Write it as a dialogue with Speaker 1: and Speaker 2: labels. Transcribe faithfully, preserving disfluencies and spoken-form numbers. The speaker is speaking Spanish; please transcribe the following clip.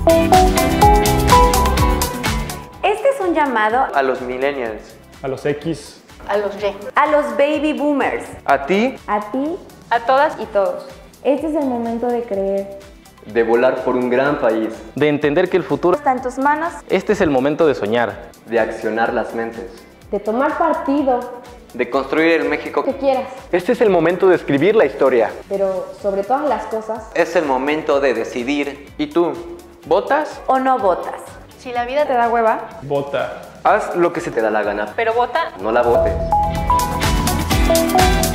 Speaker 1: Este es un llamado
Speaker 2: A los millennials.
Speaker 3: A los X.
Speaker 4: A los Y.
Speaker 1: a los baby boomers.
Speaker 2: A ti.
Speaker 5: A ti,
Speaker 4: A todas y todos.
Speaker 5: este es el momento de creer.
Speaker 6: De volar por un gran país.
Speaker 7: De entender que el futuro
Speaker 4: Está en tus manos.
Speaker 7: Este es el momento de soñar.
Speaker 6: De accionar las mentes.
Speaker 5: De tomar partido,
Speaker 2: De construir el México.
Speaker 5: que quieras.
Speaker 3: Este es el momento de escribir la historia.
Speaker 5: Pero sobre todas las cosas,
Speaker 2: Es el momento de decidir. ¿Y tú? ¿Votas?
Speaker 1: ¿O no votas?
Speaker 4: Si la vida te da hueva,
Speaker 3: Vota.
Speaker 2: Haz lo que se te
Speaker 6: Te da la gana.
Speaker 4: pero vota.
Speaker 6: No la votes.